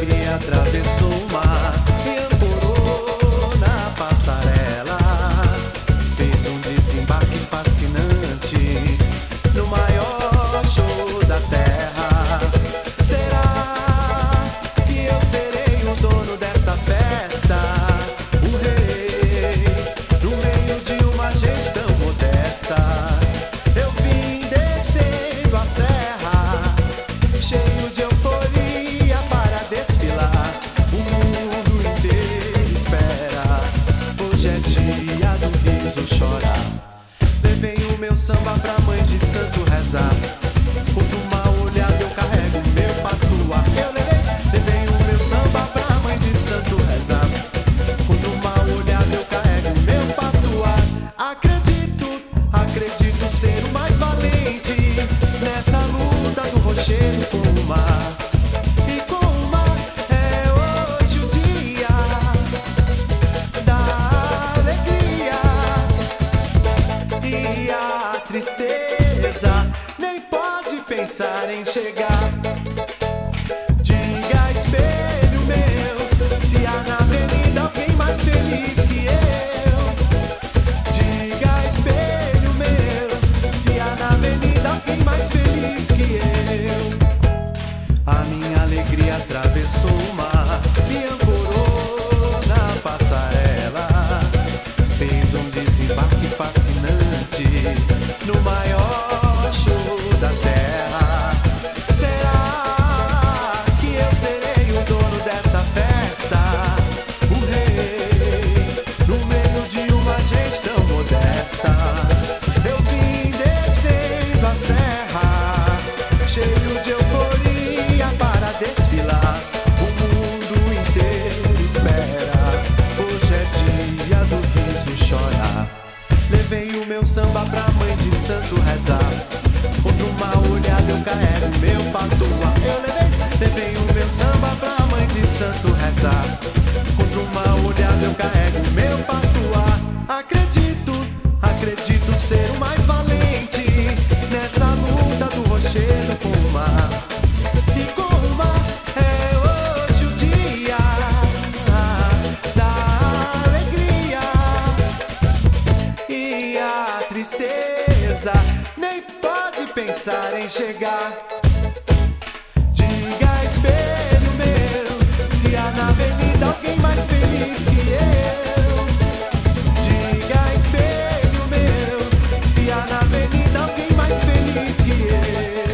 alegria atravessou o mar e ancorou na passarela. Fez um desembarque fascinante no maior show da terra. Será que eu serei o dono desta festa? O rei, no meio de uma gente tão modesta. Eu vim descendo a serra, cheio de euforia para desfilar. O mundo inteiro espera, hoje é dia do riso chorar. Levei o meu samba pra mãe de santo rezar. Quando uma olhada eu carrego meu patuá. Eu levei o meu samba pra mãe de santo rezar. Quando uma olhada eu carrego meu patuá. Acredito ser o mais valente nessa luta do rochedo com o mar. E com o mar é hoje o dia da alegria. E a tristeza nem pode pensar em chegar. Diga, espelho meu, se há na avenida alguém mais feliz que eu. Diga, espelho meu, se há na avenida alguém mais feliz que eu. A minha alegria atravessou o mar e ancorou na passarela. Fez um desembarque fascinante no maior show da terra. Será que eu serei o dono desta festa? O rei, no meio de uma gente tão modesta. Eu vim descendo a serra, cheio de euforia para desfilar. O mundo inteiro espera, hoje é dia do riso chorar. Levei o meu samba pra mãe de santo rezar. Contra uma olhada eu carrego meu patuá. Eu levei o meu samba pra mãe de santo rezar. Contra uma olhada eu carrego meu patuá. Acredito ser o mais valente nessa luta do rochedo com o mar. E com o mar é hoje o dia da alegria. E a tristeza nem pode pensar em chegar. Diga, espelho meu, se há na avenida alguém mais feliz que eu. Diga, espelho meu, se há na avenida alguém mais feliz que eu.